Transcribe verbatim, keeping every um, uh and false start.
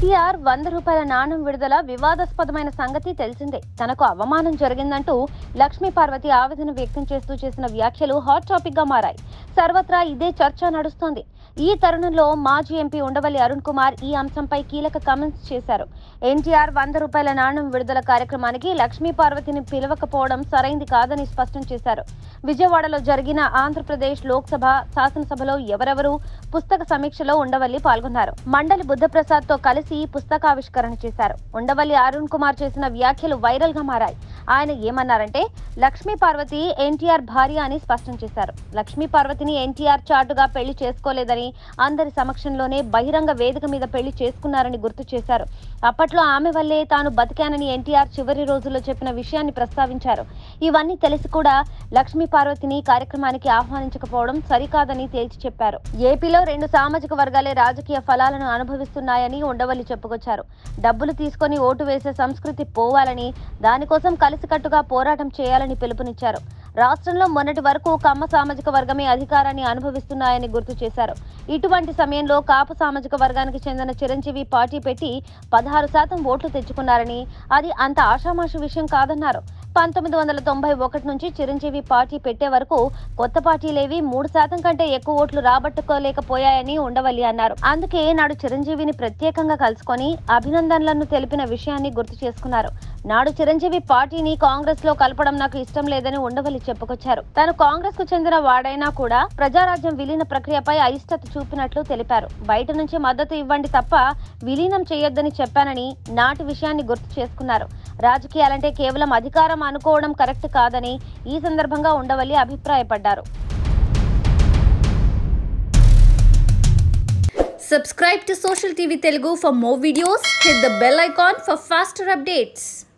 ఎన్టీఆర్ వంద రూపాయల నాణం విడుదల వివాదాస్పదమైన సంగతి తెలిసిందే. తనకు అవమానం జరిగిందంటూ లక్ష్మీ పార్వతి ఆవేదన వ్యక్తం చేస్తూ చేసిన వ్యాఖ్యలు హాట్ టాపిక్ గా మారాయి. సర్వత్రా ఇదే చర్చ నడుస్తోంది. ఈ తరుణంలో మాజీ ఎంపీ ఉండవల్లి అరుణ్ కుమార్ ఈ అంశంపై కీలక కామెంట్స్ చేశారు. ఎన్టీఆర్ వంద రూపాయల నాణం విడుదల కార్యక్రమానికి లక్ష్మీ పార్వతిని పిలవకపోవడం సరైంది కాదని స్పష్టం చేశారు. విజయవాడలో జరిగిన ఆంధ్రప్రదేశ్ లోక్సభ శాసనసభలో ఎవరెవరు పుస్తక సమీక్షలో ఉండవల్లి పాల్గొన్నారు. మండలి బుద్ధప్రసాద్ తో కలిసి పుస్తకావిష్కరణ చేశారు. ఉండవల్లి అరుణ్ కుమార్ చేసిన వ్యాఖ్యలు వైరల్ గా మారాయి. ఆయన ఏమన్నారంటే, లక్ష్మీ పార్వతి ఎన్టీఆర్ భార్య అని స్పష్టం చేశారు. లక్ష్మీ పార్వతిని ఎన్టీఆర్ చాటుగా పెళ్లి చేసుకోలేదని, అందరి సమక్షంలోనే బహిరంగ వేదిక మీద పెళ్లి చేసుకున్నారని గుర్తు చేశారు. అప్పట్లో ఆమె వల్లే తాను బతికానని ఎన్టీఆర్ చివరి రోజుల్లో చెప్పిన విషయాన్ని ప్రస్తావించారు. ఇవన్నీ తెలిసి కూడా లక్ష్మీ పార్వతిని కార్యక్రమానికి ఆహ్వానించకపోవడం సరికాదని తేల్చి చెప్పారు. ఏపీలో రెండు సామాజిక వర్గాలే రాజకీయ ఫలాలను అనుభవిస్తున్నాయని ఉండవల్లి చెప్పుకొచ్చారు. డబ్బులు తీసుకొని ఓటు వేసే సంస్కృతి పోవాలని, దానికోసం కలిసికట్టుగా పోరాటం చేయాలని పిలుపునిచ్చారు. రాష్ట్రంలో మొన్నటి వరకు కమ్మ సామాజిక వర్గమే అధికారాన్ని అనుభవిస్తున్నాయని గుర్తు చేశారు. ఇటువంటి సమయంలో కాపు సామాజిక వర్గానికి చెందిన చిరంజీవి పార్టీ పెట్టి పదహారు శాతం ఓట్లు తెచ్చుకున్నారని, అది అంత ఆషామాషి విషయం కాదన్నారు. పంతొమ్మిది వందల తొంభై ఒకటి నుంచి చిరంజీవి పార్టీ పెట్టే వరకు కొత్త పార్టీలేవి మూడు శాతం కంటే ఎక్కువ ఓట్లు రాబట్టుకోలేకపోయాయని ఉండవల్లి అన్నారు. అందుకే నాడు చిరంజీవిని ప్రత్యేకంగా కలుసుకొని అభినందనలను తెలిపిన విషయాన్ని గుర్తు చేసుకున్నారు. నాడు చిరంజీవి పార్టీని కాంగ్రెస్ లో కలపడం నాకు ఇష్టం లేదని ఉండవల్లి చెప్పుకొచ్చారు. తాను కాంగ్రెస్ కు చెందిన వాడైనా కూడా ప్రజారాజ్యం విలీన ప్రక్రియపై అయిష్టత చూపినట్లు తెలిపారు. బయట నుంచి మద్దతు ఇవ్వండి తప్ప విలీనం చేయొద్దని చెప్పానని నాటి విషయాన్ని గుర్తు చేసుకున్నారు. రాజకీయాలంటే కేవలం అధికారం అనుకోవడం కరెక్ట్ కాదని ఈ సందర్భంగా ఉండవల్లి అభిప్రాయపడ్డారు. Subscribe to Social T V Telugu for more videos. Hit the bell icon for faster updates.